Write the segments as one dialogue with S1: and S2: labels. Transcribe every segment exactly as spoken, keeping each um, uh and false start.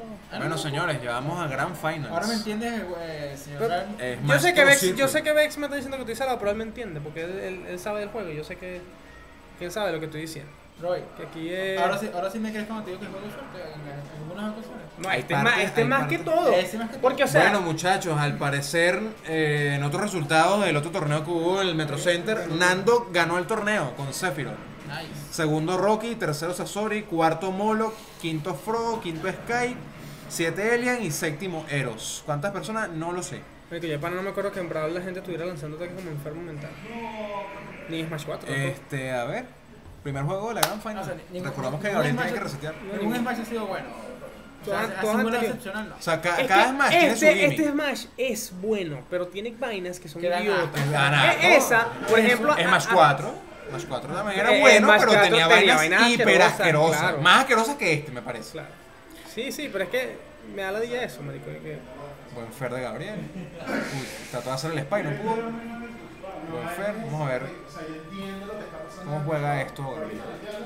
S1: Bueno, señores, llevamos a Grand Finals.
S2: Ahora me entiendes, eh, señor
S3: Pero-
S2: Ran?
S1: Es
S3: Yo
S1: más
S3: sé, que Vex,
S1: Circle.
S3: yo sé que Vex me está diciendo que estoy salado, pero él me entiende, porque él, él, él sabe del juego y yo sé que, que él sabe lo que estoy diciendo.
S2: Roy,
S3: Que aquí es...
S2: ahora sí, ahora sí me crees cuando te digo que juego suerte en, en algunas ocasiones.
S3: No,
S1: Hay
S3: este es
S1: partes-
S3: más, este es
S1: hay
S3: más que
S1: partes-
S3: todo.
S2: Ese más que todo.
S3: Porque, o sea,
S1: Bueno, muchachos, al parecer, eh, en otros resultados del otro torneo que hubo en el Metro Center, Nando ganó el torneo con Sephiroth.
S2: Nice.
S1: Segundo Rocky, tercero Sasori, cuarto Molo, quinto Frodo, quinto Sky, siete Elian y séptimo Eros. ¿Cuántas personas? No lo sé.
S3: Marico, yo para no me acuerdo que en Brawl la gente estuviera lanzando ataques como enfermo mental. Ni en Smash cuatro tampoco.
S1: Este, a ver, primer juego de la Grand Final.
S2: O sea, ningún-
S1: Recordamos que
S2: ningún
S1: Gabriel
S2: Smash-
S1: tiene que resetear.
S2: Ningún Smash ha sido bueno. O sea,
S3: Todas-
S2: así
S3: todas
S2: bueno
S3: anteriores.
S2: excepcional no.
S1: O sea, ca-
S3: Es
S1: cada
S3: que
S1: Smash tiene su
S3: este,
S1: gimmick.
S3: este Smash es bueno, pero tiene vainas que son
S2: Que dan
S3: idiotas.
S2: asco.
S1: Dan
S3: Eh,
S1: asco.
S3: Esa, por
S2: Eso.
S3: ejemplo...
S1: Smash
S3: a- a-
S1: cuatro. Smash cuatro también era
S3: Eh,
S1: bueno,
S3: Smash
S1: pero
S3: cuatro
S1: tenía
S3: tenía
S1: vainas
S3: vainas
S1: hiper
S3: asquerosas,
S1: asquerosas.
S3: claro.
S1: Más asquerosas que este, me parece.
S3: Claro. Sí, sí, pero es que me da la día eso, marico. de que-
S1: Buen Fer de Gabriel. Uy, trató de hacer el spy, no pudo. Buen Fer, vamos a ver cómo juega esto Gabriel.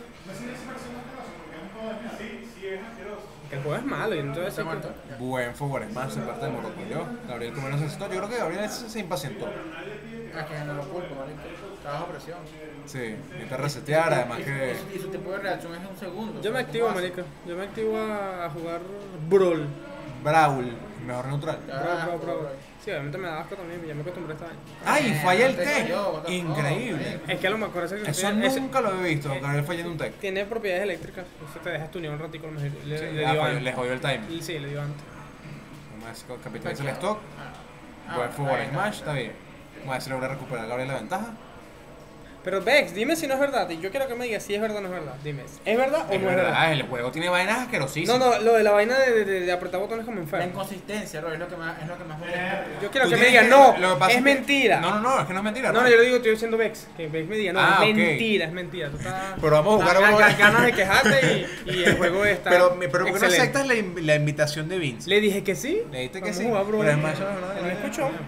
S3: que el juego es malo y entonces...
S2: Está muerto.
S1: Buen Forward Smash de parte de Morocco. Gabriel como no necesitó. Yo creo que Gabriel se, se impacientó.
S2: Ah, que no lo culpo, marico. Está bajo presión.
S1: Sí, necesita resetear, además
S2: Y-
S1: que.
S2: Y, y su tiempo de reacción es un segundo.
S3: Yo me
S2: ¿cómo
S3: activo,
S2: hace?
S3: marico. Yo me activo a, a jugar Brawl.
S1: Brawl, mejor neutral.
S2: Ya,
S3: Brawl, Brawl,
S2: Brawl.
S3: Brawl. Sí, obviamente me da asco también, ya me acostumbré a esta vaina.
S1: ¡Ay! Falla el
S2: Te
S1: tech.
S2: falló, what the fuck,
S1: Increíble.
S2: marico.
S3: Es que a lo mejor ese que
S1: Eso
S3: tiene- ese-
S1: nunca lo he visto, Gabriel fallando un tech.
S3: tiene propiedades eléctricas. Eso te deja estunear un ratico. Le, le,
S1: Sí,
S3: le
S1: ah,
S3: dio
S1: falló,
S3: antes.
S1: le jodió el time.
S3: Y Sí, le dio antes.
S1: Vamos a ver, capitaliza el stock.
S2: Ah,
S1: Buen Forward
S2: ahí,
S1: Smash, está bien. Vamos a ver si logra recuperar Gabriel la ventaja.
S3: Pero Vex, dime si no es verdad. Y yo quiero que me digas si es verdad o no es verdad. Dime, ¿es verdad o
S1: Es
S3: no es verdad?
S1: verdad, el juego tiene vainas asquerosísimas.
S3: No, no, lo de la vaina de, de, de apretar botones como
S2: La
S3: enfermo.
S2: inconsistencia, Roy, es lo que más, es lo que más molesta.
S3: Yo quiero
S1: Tú
S3: que me
S1: tienes
S3: digan, no,
S1: lo que pasa
S3: es
S1: que-
S3: mentira.
S1: No, no, no, es que no es mentira.
S3: No, no, yo lo digo, estoy diciendo Vex. Que Vex me diga, no,
S1: Ah,
S3: es
S1: ok.
S3: mentira, es mentira. Tú estás.
S1: Pero vamos a jugar
S3: Ga-
S1: ahora.
S3: ga- ganas de quejarte y, y el juego está.
S1: Pero, pero ¿por qué no
S3: excelente.
S1: aceptas la, in- la invitación de Vince?
S3: Le dije que sí.
S1: Le dijiste que
S3: Vamos
S1: sí.
S3: a jugar, bro.
S1: Pero Smash no, no, no,
S3: Él me
S1: no,
S3: escuchó.
S1: no, no,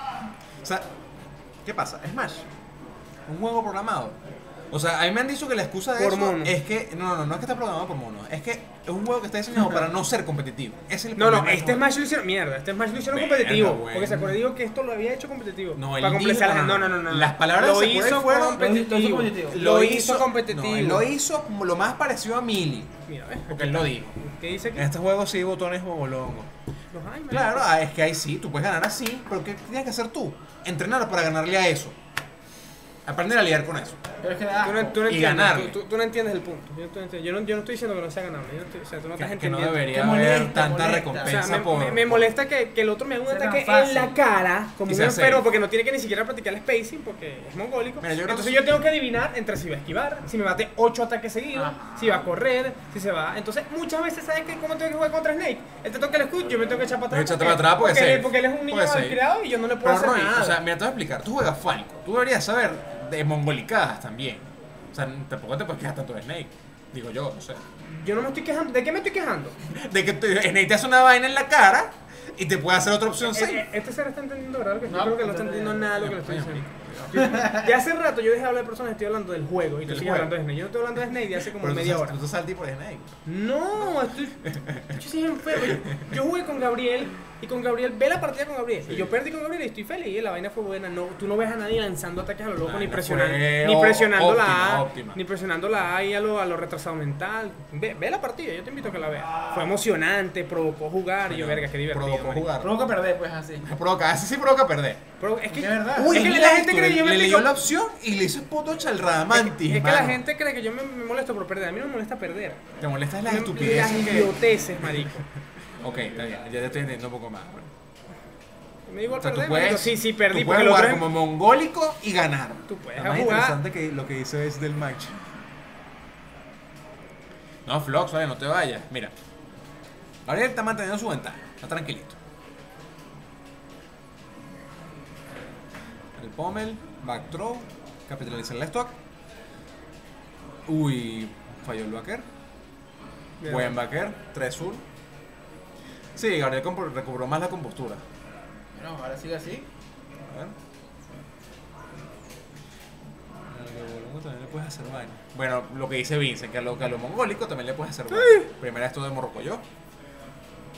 S1: O sea, ¿qué pasa? Smash, un juego programado. O sea, a mí me han dicho que la excusa de
S3: Por
S1: eso
S3: mono.
S1: es que. No, no, no es que está programado por mono. Es que es un juego que está diseñado para no ser competitivo. Ese es el
S3: No, no,
S1: problema del
S3: este
S1: juego.
S3: Smash lo hicieron. Mierda, este Smash lo hicieron
S1: Verga,
S3: competitivo.
S1: güey.
S3: Porque se acuerda, digo que esto lo había hecho competitivo.
S1: No, él
S3: para complacer a la
S1: dijo-
S3: gente. No, no, no, no.
S1: Las palabras
S3: lo
S1: de Sakurai
S3: hizo
S1: fueron-
S3: competitivo.
S2: lo hizo competitivo.
S3: Lo hizo competitivo.
S1: No, él lo hizo como lo más parecido a Melee.
S3: Mira, ¿ves?
S1: Porque él lo dijo.
S3: ¿Qué dice aquí?
S1: En este juego sí, botones bolongo.
S3: Los hay, man.
S1: Claro, ah, es que ahí sí, tú puedes ganar así, pero ¿qué tienes que hacer tú? Entrenar para ganarle a eso. Aprender a lidiar con eso.
S2: Pero es que da
S3: Tú no,
S2: asco.
S3: tú no
S1: Y
S3: entiendes,
S1: ganarle.
S3: tú, tú- tú no entiendes el punto. Yo, no, yo no- yo no estoy diciendo que no sea ganable. Yo no estoy- o sea, tú no estás
S1: Que, que no
S3: entendiendo.
S1: debería
S2: Que
S1: haber
S2: molesta,
S1: tanta
S2: molesta.
S1: recompensa
S3: O sea, me,
S1: por...
S3: me- me molesta que, que el otro me haga un
S2: Sea tan
S3: ataque
S2: fácil.
S3: en la cara como
S1: Y
S3: un
S1: sea
S3: enfermo
S1: safe.
S3: porque no tiene que ni siquiera practicar el spacing porque es mongólico.
S1: Mira, yo creo
S3: Entonces
S1: que-
S3: yo tengo que adivinar entre si va a esquivar, si me bate ocho ataques seguidos,
S2: Ah.
S3: si va a correr, si se va. Entonces muchas veces ¿sabes que cómo tengo que jugar contra Snake? Él te toca el escudo, yo me tengo que echar para atrás.
S1: Echate para atrás porque
S3: porque,
S1: safe.
S3: porque él es un niño
S1: Porque safe.
S3: malcriado y yo no le puedo
S1: Pero
S3: hacer
S1: Roy,
S3: nada.
S1: o sea, mira, te voy a explicar. Tú juegas Falco. Tú deberías saber de mongolicadas también. O sea, tampoco te puedes quejar tanto de Snake. Digo yo, no sé.
S3: yo no me estoy quejando. ¿De qué me estoy quejando?
S1: De que te- Snake te hace una vaina en la cara y te puede hacer otra opción
S3: Eh,
S1: safe.
S3: eh, Este ser está entendiendo, ¿verdad? Lo que
S2: No,
S3: yo creo que no
S2: no
S3: está
S2: te-
S3: entendiendo nada de lo que le estoy
S1: Coño,
S3: diciendo. De hace rato yo dejé de hablar de personas, estoy hablando del juego y tú
S1: Del
S3: sigues
S1: juego.
S3: hablando de Snake. Yo no estoy hablando de Snake de hace como
S1: Pero tú
S3: media
S1: sabes-
S3: hora.
S1: tú sabes el tipo de Snake.
S3: No, estoy. Yo soy enfermo. Yo, yo jugué con Gabriel y con Gabriel, ve la partida con Gabriel.
S1: Sí.
S3: Y yo perdí con Gabriel y estoy feliz. Y la vaina fue buena. No, tú no ves a nadie lanzando ataques a lo loco,
S1: La
S3: ni
S1: vaina
S3: presionando,
S1: fue
S3: ni
S1: ó-
S3: presionando la
S1: óptima,
S3: A,
S1: óptima.
S3: ni presionando la A y a lo, a lo retrasado mental. Ve, ve la partida, yo te invito a que la veas. Fue emocionante, provocó jugar. Y yo, verga, qué divertido.
S1: Provocó
S3: marico.
S1: jugar.
S2: Provoca perder, pues así.
S1: Provoca, ese sí provoca perder.
S3: Pero es que,
S2: De verdad.
S3: Uy, es que
S1: Él
S3: la
S1: le-
S3: gente cree que yo me
S1: le
S3: explico-
S1: leyó la opción y le hizo puto chalradamantis.
S3: Es que la
S1: mano.
S3: gente cree que yo me, me molesto por perder. A mí no me molesta perder.
S1: Te molestas las
S3: Me-
S1: estupideces
S3: Las
S1: que...
S3: idioteces, marico.
S1: Ok, está bien, ya te estoy entendiendo un poco más.
S3: Me da igual
S1: O sea, tú
S3: perder,
S1: puedes,
S3: marico. Sí, sí, perdí.
S1: tú
S3: Porque
S1: puedes
S3: lo
S1: jugar
S3: otro es-
S1: como mongólico y ganar.
S3: Tú puedes
S4: Lo más
S3: jugar.
S4: interesante que lo que hizo es del match.
S1: No, Flox, vale, no te vayas. Mira, Gabriel está manteniendo su ventaja, está tranquilito. El pommel, back throw, capitalizar el stock. Uy, falló el backer.
S3: Bien.
S1: Buen backer, tres uno. Sí, Gabriel compo- recobró más la compostura.
S2: Bueno, ahora sigue así.
S1: A ver. A lo también le puedes hacer vaina. Bueno, lo que dice Vincent, que a lo, que a lo mongólico también le puedes hacer vaina. Primera esto de Morrocoyo.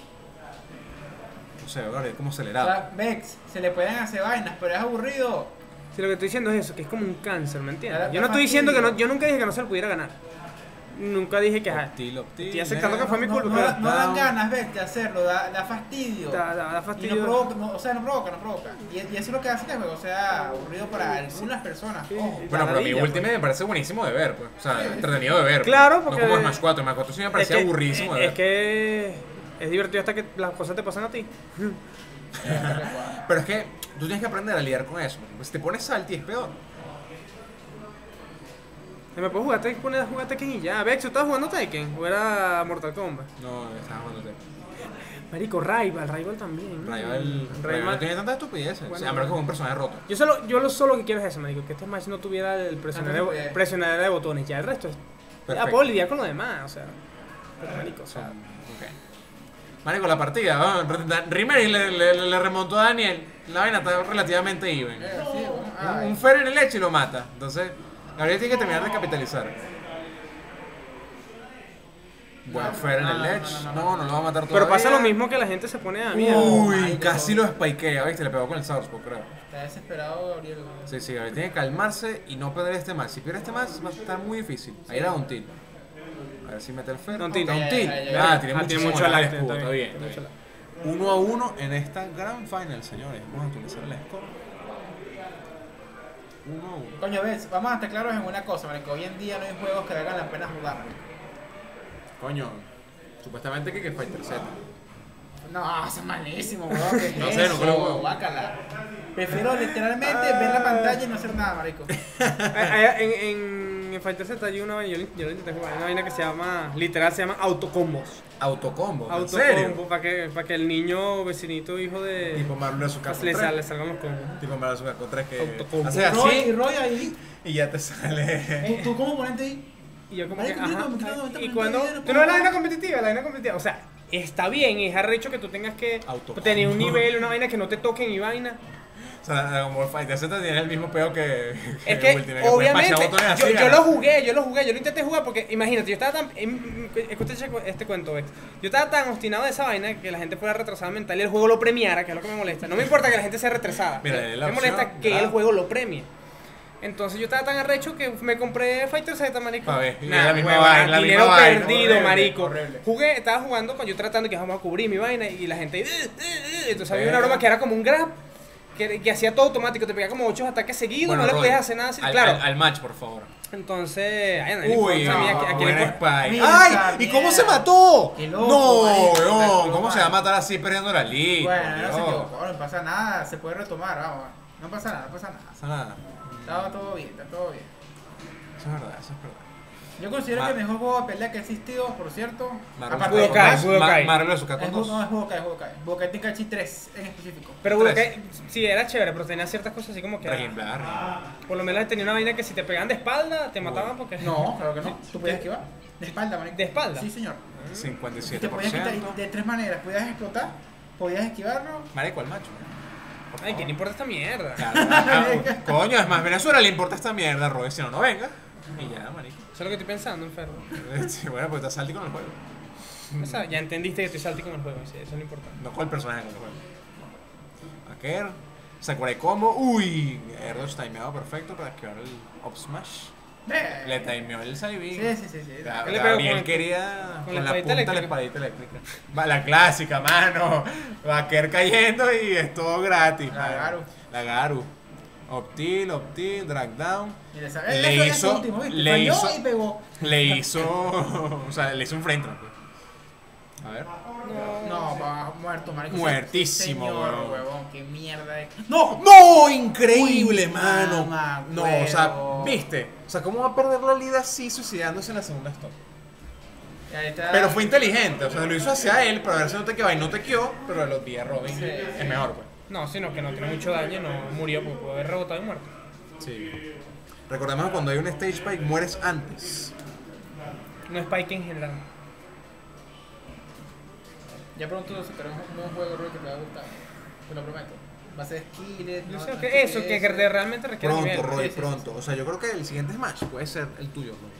S1: sé, Gabriel, como
S2: O
S1: acelerado.
S2: sea, Vex, se le pueden hacer vainas, pero es aburrido.
S3: Si lo que estoy diciendo es eso, que es como un cáncer, ¿me entiendes?
S2: Da-
S3: Yo
S2: da
S3: no estoy diciendo que no,
S2: fastidio.
S3: yo nunca dije que no se lo pudiera ganar. Nunca dije que ajá,
S1: Optil, optil,
S3: estoy aceptando que
S1: eh.
S3: fue mi
S2: No,
S3: culpa,
S2: no,
S3: pero
S2: da- no dan
S1: down.
S2: ganas, Vex, de hacerlo, da, da fastidio.
S3: da, da, da
S2: Y
S3: fastidio.
S2: no provoca, no, o sea, no provoca, no provoca. Y, y eso es lo que hace que el juego sea aburrido para algunas personas.
S3: Sí.
S2: Ojo.
S1: Bueno, pero mi
S3: Ladilla,
S1: Ultimate
S3: pues.
S1: me parece buenísimo de ver, pues. O sea, entretenido de ver. pues.
S3: Claro, porque-
S1: No como Smash cuatro. Smash cuatro sí me parecía
S3: es que,
S1: aburridísimo de
S3: es
S1: ver.
S3: que es divertido hasta que las cosas te pasan a ti.
S1: Pero es que tú tienes que aprender a lidiar con eso. Pues si te pones salty es peor.
S3: Me puedo jugar Tekken, poner a jugar Tekken y ya. Vex, ¿tú estabas jugando Tekken? ¿O era Mortal Kombat?
S1: No, estaba jugando Tekken.
S3: Marico, Rival, Rival también.
S1: Rival, Rival no tiene tantas estupideces.
S3: Bueno,
S1: o sea, a menos que es un personaje roto.
S3: Yo solo, yo lo solo que quiero es eso, marico, que este match no tuviera el presionadero,
S2: Ah, no, no,
S3: presionadero de botones. Ya el resto es. Ya
S1: Perfecto.
S3: puedo lidiar con lo demás, o sea. Pero, marico, o sea.
S1: Ok. Marico, la partida, ¿no? Rimmer le, le, le remontó a Daniel. La vaina está relativamente even.
S2: Eh, sí, bueno,
S1: Un,
S2: ay.
S1: un Fer en el leche y lo mata. Entonces, Gabriel tiene que terminar de capitalizar. Bueno, Fer en
S2: no,
S1: el
S2: no,
S1: leche.
S2: no,
S1: No,
S2: no,
S1: no, lo va a matar todavía.
S3: Pero pasa lo mismo que la gente se pone a mierda.
S1: Uy,
S2: Ay,
S1: casi
S2: no.
S1: lo spikea, ¿viste? Le pegó con el Southpaw, creo.
S2: Está desesperado Gabriel.
S1: Sí, sí, Gabriel tiene que calmarse y no perder este match. Si pierde este match va a estar muy difícil. Ahí era Don Til. A ver si mete el Fer.
S3: Don Til.
S1: Don
S2: Ya,
S1: Til.
S2: ya, ya, ya.
S1: Ah, tiene
S3: Ah,
S1: mucho,
S3: tiene mucho
S1: lag
S3: lag,
S1: de escudo,
S3: está
S1: está
S3: bien,
S1: bien.
S3: tiene
S1: está
S3: mucho
S1: bien. Uno a uno en esta gran final, señores. Vamos a actualizar el score. Uno a uno.
S2: Coño, ves, vamos a estar claros en una cosa, marico. Hoy en día no hay juegos que valgan la pena jugar.
S1: Coño, supuestamente que que Fighter Z.
S2: No, eso es malísimo, weón. ¿Qué es
S1: No sé, no
S2: eso?
S1: creo.
S2: Guácala. Prefiero literalmente ver la pantalla y no hacer nada, marico.
S3: Hay- hay- En, en, en Fighter Z hay una vaina, yo, lo- yo lo intenté jugar, hay una vaina que se llama, literal se llama autocombos.
S1: Autocombo, ¿en serio?
S3: Autocombo, para que, para que el niño, vecinito, hijo de.
S1: Tipo Marvel vs. Capcom
S3: le,
S1: tres.
S3: sal- le salgan los combos.
S1: Tipo Marvel vs. Capcom tres que
S3: Autocombo.
S1: hace
S2: Roy, y
S1: así
S2: Roy ahí.
S1: y ya te sale.
S2: ¿Tú, tú como ponente ahí?
S3: Y yo como
S2: Marico,
S3: que,
S2: mira,
S3: ajá,
S2: mira,
S3: ajá.
S2: mira,
S3: Y
S2: mira,
S3: cuando,
S2: mira,
S3: tú
S2: mira,
S3: no ves la
S2: mira.
S3: vaina competitiva, la vaina competitiva, o sea, está bien, es arrecho que tú tengas que
S1: Autocombo.
S3: tener un nivel, una vaina que no te toquen y vaina.
S1: O sea, como Fighter Z tiene el mismo peo que,
S3: Es
S1: que
S3: que,
S1: Ultimate,
S3: obviamente,
S1: puedes machar botones
S3: yo,
S1: así,
S3: yo
S1: gana.
S3: lo jugué, yo lo jugué, yo lo intenté jugar porque, imagínate, yo estaba tan, em, escucha este, este cuento, Vex. Yo estaba tan obstinado de esa vaina que la gente fuera retrasada mental y el juego lo premiara, que es lo que me molesta. No me importa que la gente sea retrasada,
S1: Mira,
S3: me
S1: la
S3: me molesta
S1: opción,
S3: que
S1: ¿verdad?
S3: el juego lo premie. Entonces yo estaba tan arrecho que me compré Fighter Z, marico.
S1: Pa' ver, y
S3: Nah,
S1: la misma
S3: huevona,
S1: vaina, la
S3: dinero
S1: misma vaina.
S3: perdido,
S2: Horrible,
S3: marico.
S2: horrible.
S3: Jugué, estaba jugando con yo tratando que vamos a cubrir mi vaina y la gente. "Eh, eh, eh", Entonces había una
S1: Verga.
S3: broma que era como un grab. Que, que hacía todo automático, te pegaba como ocho ataques seguidos,
S1: Bueno,
S3: no le
S1: Roy,
S3: podías hacer nada así.
S1: al,
S3: Claro,
S1: al, al match, por favor.
S3: entonces. Ay, no le
S1: Uy,
S3: importa a mí,
S1: no,
S3: a- a quién le
S1: buen
S3: importa.
S1: spike.
S2: Mira esa
S1: ¡Ay! ¿Y cómo
S2: mierda.
S1: se mató?
S2: Qué loco,
S1: no,
S2: marico,
S1: weón,
S2: loco,
S1: ¿cómo se va a
S2: vale.
S1: matar así perdiendo la liga?
S2: Bueno, no se equivocó, no pasa nada, se puede retomar, vamos. No pasa nada, no pasa nada.
S1: pasa nada.
S2: Está todo bien, está todo bien.
S1: Eso es verdad, eso es verdad.
S2: Yo considero
S1: Ma-
S2: que el mejor juego de pelea que ha existido, por cierto,
S1: Marvel
S2: aparte
S1: vs.
S2: de
S3: Budokai,
S1: Capcom dos,
S3: Budokai.
S1: Ma- Marvel vs.
S2: es
S1: Capcom
S2: Budokai, no
S1: dos.
S2: es Budokai, es Budokai. Budokai Tenkaichi tres en específico.
S3: Pero
S1: Tres.
S3: Budokai, sí, era chévere, pero tenía ciertas cosas así como que.
S1: Regimbar.
S3: Por lo menos tenía una vaina que si te pegaban de espalda, te mataban porque.
S2: No, claro que no. Tú podías esquivar. De espalda, marico.
S3: ¿De espalda?
S2: Sí, señor.
S1: cincuenta y
S2: Y
S1: siete
S2: te
S1: por
S2: podías quitar
S1: ciento.
S2: de tres maneras. Podías explotar, podías esquivarlo.
S1: Marico, al macho. Por
S3: Ay,
S1: favor.
S3: ¿quién le importa esta mierda?
S1: Claro, ah, coño, es más, Venezuela le importa esta mierda, Roy, si no, no venga. Y ya, marico.
S3: Eso es lo que estoy pensando, enfermo.
S1: Sí, bueno, pues estás salty con el juego.
S3: O sea, ya entendiste que estoy salty con el juego, sí, eso es lo importante.
S1: No con el personaje con el juego. Aker, Sakurai Combo. Uy, Erdos timeado perfecto para esquivar el Up Smash.
S2: Ve.
S1: Le timeó el Saibin.
S2: Sí, sí, sí, sí.
S1: Ga-
S3: ¿Qué le pegó
S1: Gabriel
S3: con-
S1: quería
S3: con
S1: con,
S3: la
S1: la
S3: espadita
S1: punta de la
S3: eléctrica?
S1: espadita eléctrica. Va, la clásica, mano. Vaquer cayendo y es todo gratis.
S2: La
S1: mano.
S2: Garu.
S1: La Garu. Optil, Optil, Drag Down.
S2: Mira, ¿sabes?
S1: Le
S2: Eso es
S1: hizo-
S2: último, ¿viste?
S1: le
S2: Falló
S1: hizo-
S2: y pegó.
S1: Le hizo. O sea, le hizo un frame trap. pues. A ver.
S2: No, va muerto, marico.
S1: Muertísimo,
S2: Señor,
S1: huevón.
S2: huevón, qué mierda de... ¡No!
S1: ¡No! ¡Increíble,
S2: Uy,
S1: mano!
S2: mamá,
S1: No, o sea,
S2: huevo.
S1: ¿viste? O sea, ¿cómo va a perder la vida así suicidándose en la segunda stop?
S2: Y ahí está-
S1: Pero fue inteligente, o sea, lo hizo hacia él, pero a ver si no te quedó y no te quedó, pero los días Robin
S2: Sí.
S1: es mejor, pues.
S3: No, sino que no tiene mucho daño, no murió porque pudo haber rebotado y muerto.
S1: Sí. Recordemos que cuando hay un stage spike mueres antes.
S3: No es Spike en general.
S2: Ya pronto sacaremos un nuevo juego, Roy, que te va a gustar. Te lo prometo. Va a ser skillet.
S3: Yo
S2: no-
S3: sé
S2: no
S3: que eso, que, que
S2: estupideces.
S3: realmente requiere
S1: Pronto,
S3: nivel.
S1: Roy,
S2: Sí, sí, sí,
S1: pronto. O sea, yo creo que el siguiente Smash puede ser el tuyo, Roy.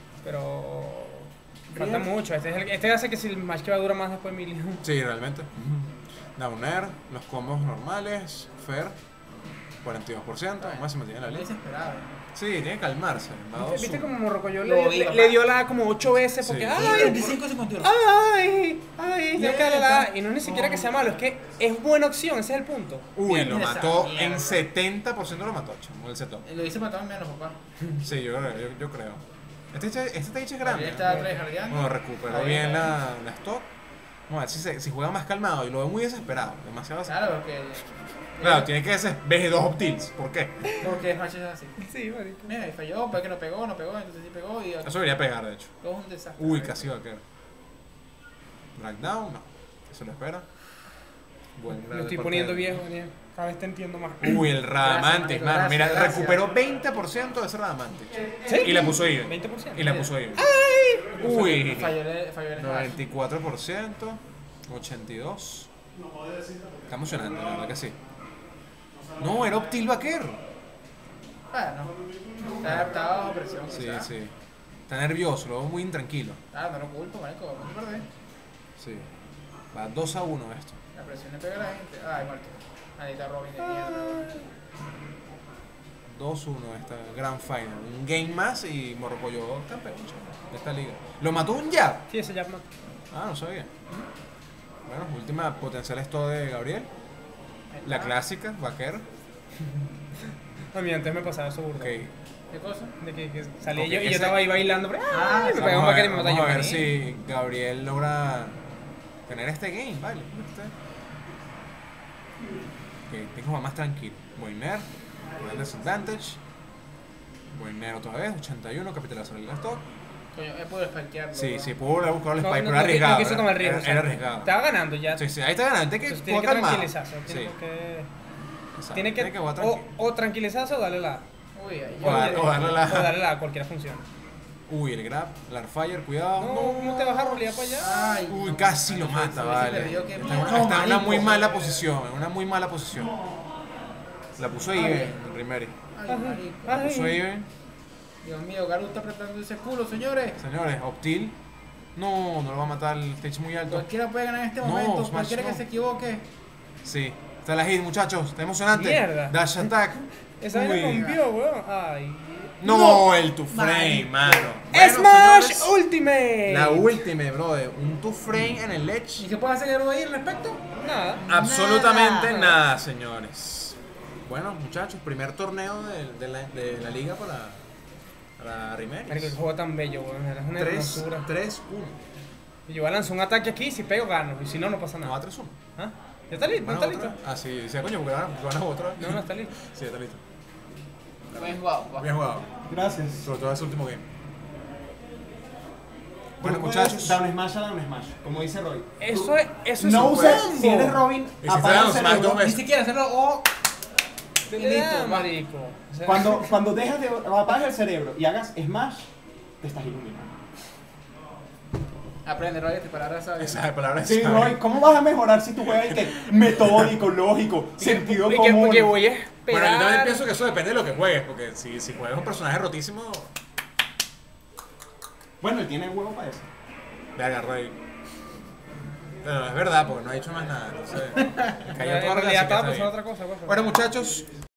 S3: Pero falta
S2: Real.
S3: mucho. Este, es el, este hace que si el match que va a durar más después de Million.
S1: Sí, realmente. Downer, los combos normales, Fer, cuarenta y dos por ciento,
S2: Bueno,
S1: más se mantiene la
S2: es
S1: línea.
S2: desesperado.
S1: Sí, tiene que calmarse. va
S3: ¿Viste,
S1: dos
S3: viste
S1: uno.
S3: como Morrocoyo
S2: Lo
S3: le,
S2: vi,
S3: le,
S2: papá.
S3: le dio la como ocho veces porque
S1: Sí.
S3: ¡ay!
S2: veinticinco cincuenta y uno.
S3: ¡Ay! ¡Ay! Tengo que darle la A. Y no es ni siquiera que sea malo, es que es buena opción, ese es el punto.
S1: Uy,
S2: Bien,
S1: lo
S2: esa
S1: mató
S2: mierda.
S1: en setenta por ciento lo mató, chamo, el setup.
S2: Lo hice matado en menos, papá.
S1: Sí, yo, yo, yo creo. Este este este stage es grande.
S2: Gabriel
S1: ¿no?
S2: está tryhardeando.
S1: Bueno, recuperó
S2: Ahí,
S1: bien
S2: ahí.
S1: la, la stock. Vamos a ver si, se- si juega más calmado y lo veo muy desesperado. Demasiado desesperado.
S2: Claro, porque.
S1: Claro, tiene que ser B G dos Optils. ¿Por qué?
S2: Porque Smash es así.
S3: Sí, marico.
S2: Mira, y falló, porque no pegó, no pegó, entonces sí pegó y.
S1: Eso debería pegar, de hecho.
S2: Todo es un desastre.
S1: Uy, casi va a caer. Dragdown, no. Eso lo espera. Buen
S3: Me
S1: grab
S3: estoy
S1: de
S3: poniendo
S1: portero.
S3: viejo, Daniel. Cada vez te entiendo más.
S1: Uy, el Radamantis,
S2: Gracias,
S1: mano. Mira,
S2: gracias,
S1: recuperó
S2: gracias.
S1: veinte por ciento de ese Radamantis.
S3: ¿Sí?
S1: Y la puso even.
S3: veinte por ciento.
S1: Y la puso even. Uy,
S2: Falló el, falló el Smash.
S1: noventa y cuatro por ciento. ochenta y dos. Está emocionante, la verdad que sí. No, era Optil Vaquer.
S2: Bueno, está adaptado bajo presión.
S1: Sí,
S2: quizá.
S1: sí. Está nervioso, lo veo muy intranquilo.
S2: Ah, no lo culpo, marico, vamos a perder.
S1: Sí. Va dos a uno esto.
S2: La presión le pega a la gente. Ay, muerto. Ahí Robin de mierda.
S1: dos uno esta Grand Final. Un game más y Morrocoyo campeón chamo, de esta liga. Lo mató un jab.
S3: Sí, ese ya mata.
S1: Ah, no sabía. Bueno, última potencial esto de Gabriel. La clásica, Vaquer.
S3: A mí antes me pasaba eso burda.
S1: Ok.
S2: ¿Qué cosa?
S3: De que, que salía
S1: Ok,
S3: yo y yo
S1: ese-
S3: estaba ahí bailando. Pero,
S2: Ah,
S3: ¡ay! me
S2: sí,
S3: pegaba un
S1: Vamos a
S3: vaquero y
S1: ver,
S3: me mataba
S1: vamos a
S3: yo.
S1: ver
S3: maní.
S1: si Gabriel logra tener este game, vale. Este. Ok, tengo que jugar más tranquilo. Boiner, Grand Disadvantage. Boiner otra vez, ochenta y uno, capitalazo del stock.
S2: Coño, he podido spikearlo.
S1: Sí,
S2: weón.
S1: sí, pudo haber buscado el
S3: No,
S1: spike,
S3: no,
S1: pero era
S3: no,
S1: arriesgado.
S3: no quiso tomar el riesgo.
S1: Era,
S3: o sea,
S1: era arriesgado.
S3: Estaba ganando ya.
S1: Sí, sí, ahí está ganando. Tiene que
S3: Entonces tiene que
S1: jugar calmado.
S3: tranquilizarse.
S1: Sí,
S3: Tiene que,
S1: exacto,
S3: tiene que,
S1: jugar
S3: o,
S1: tranquilo.
S3: o tranquilizarse o darle la
S2: Uy, ahí
S1: O dar- o darle la-
S3: o darle la a cualquiera funciona.
S1: Uy, el grab, el Arfire, cuidado.
S3: No, ¿cómo te vas a rolear para allá?
S2: Ay,
S1: Uy,
S2: no,
S1: casi lo
S2: no,
S1: mata,
S2: se
S1: vale.
S2: perdió, qué
S1: Está en
S2: mierda.
S1: una, está en una
S2: marico.
S1: muy mala posición, en una muy mala posición. La puso ahí
S2: Ay.
S1: en Rimeri.
S2: Ay, marico.
S1: La
S3: Ay.
S1: puso ahí,
S2: Dios mío, Garu está apretando ese culo, señores.
S1: señores, Optil. No, no lo va a matar, el stage muy alto.
S2: Cualquiera puede ganar en este
S1: No,
S2: momento,
S1: Smash
S2: cualquiera
S1: no.
S2: que se equivoque.
S1: Sí, está la hit, muchachos, está emocionante.
S3: Mierda.
S1: Dash attack.
S3: Esa
S1: Uy.
S3: vaina rompió, weón. Ay.
S1: No,
S2: No.
S1: el two frame,
S2: Marico.
S1: mano. Bueno,
S3: Smash
S1: señores,
S3: Ultimate.
S1: la ultimate, brother. Un two frame en el
S2: ¿Y
S1: ledge.
S2: qué puede hacer Garu ahí al respecto?
S3: Nada.
S1: Absolutamente
S2: Nada.
S1: nada, señores. Bueno, muchachos, primer torneo de, de la, de la liga para, para Rimeri.
S3: Marico, qué juego tan bello, weón. Es una hermosura.
S1: tres uno.
S3: Y yo lanzo un ataque aquí, si pego gano. Y si no, no pasa
S1: No,
S3: nada.
S1: va tres uno.
S3: ¿Ah? ¿Ya está listo? ¿No
S1: ¿Van a
S3: está
S1: otra?
S3: listo?
S1: Ah, sí, sí, coño, porque van a, van a otra.
S3: No, no está listo.
S1: Sí, está listo.
S2: Bien jugado, papá.
S1: Bien jugado.
S5: Gracias.
S1: Sobre todo ese último game. Bueno,
S5: Tú puedes
S1: muchachos.
S5: Down smash a down smash, como dice Roy.
S3: Eso es, eso es
S5: No
S3: un
S5: uses,
S3: combo.
S5: si eres Robin,
S1: Y si
S5: apaga
S1: te
S5: el
S1: dan smash
S5: cerebro.
S1: dos
S2: Ni
S1: veces.
S2: siquiera hacerlo o.
S3: Te
S2: Y
S3: le
S2: listo,
S3: da,
S2: va.
S3: marico. O sea,
S5: Cuando, cuando dejas de apagas el cerebro y hagas smash, te estás iluminando.
S2: Aprende, Roy, esta palabra sabes.
S1: Esa palabra es
S5: Sí, Roy, ¿cómo vas a mejorar si tú juegas y que metódico, lógico, sentido
S3: y que,
S5: común?
S3: que voy a
S1: Bueno,
S3: esperar.
S1: yo también pienso que eso depende de lo que juegues, porque si, si juegas un personaje rotísimo,
S5: Bueno, él tiene huevo para eso.
S1: le agarro ahí. Pero es verdad, porque no ha dicho más nada. Entonces, cayó
S3: En
S1: toda la
S3: realidad
S1: clásica,
S3: estaba
S1: está
S3: pensando
S1: bien.
S3: otra cosa, pues, pero-
S1: Bueno, muchachos,